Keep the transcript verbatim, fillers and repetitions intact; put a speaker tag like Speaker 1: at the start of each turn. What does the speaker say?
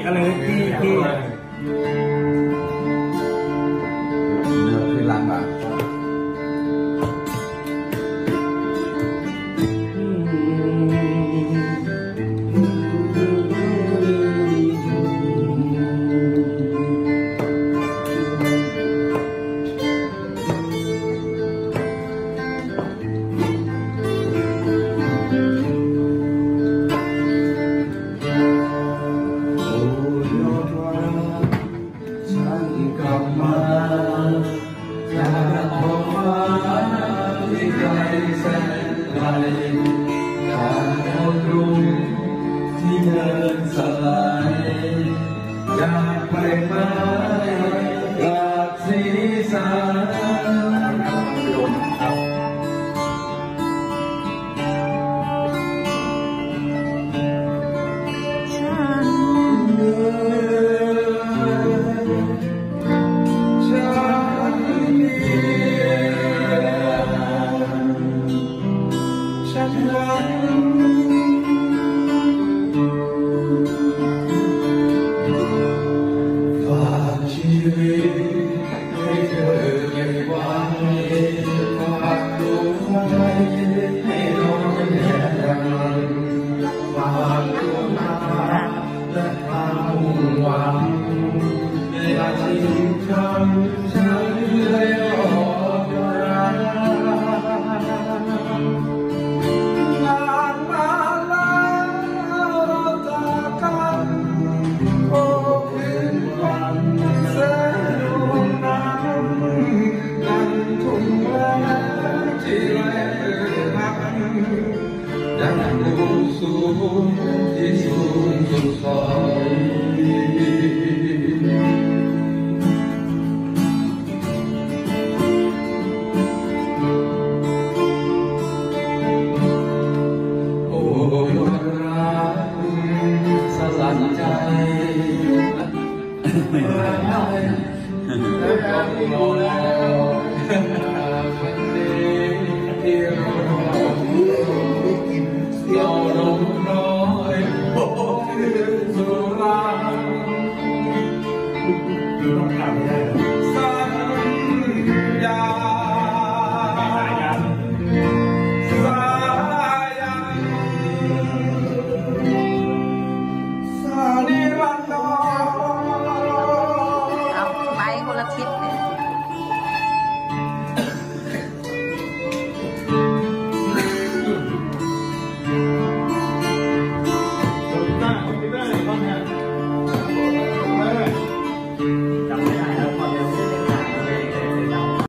Speaker 1: อะไรที่ที่
Speaker 2: คือลังอ่ะที่เดินสลายอยากไปไหมหลากสีสันฉันหวังฝากชีวิตให้เธอเก็บไว้ฝากดวงใจให้ลอยแล่นฝากดวงตาและความมุ่งหวังอย่าทิ้งฉันฉันเลยออกรักยังรู้สูงที่สูงสุดขอ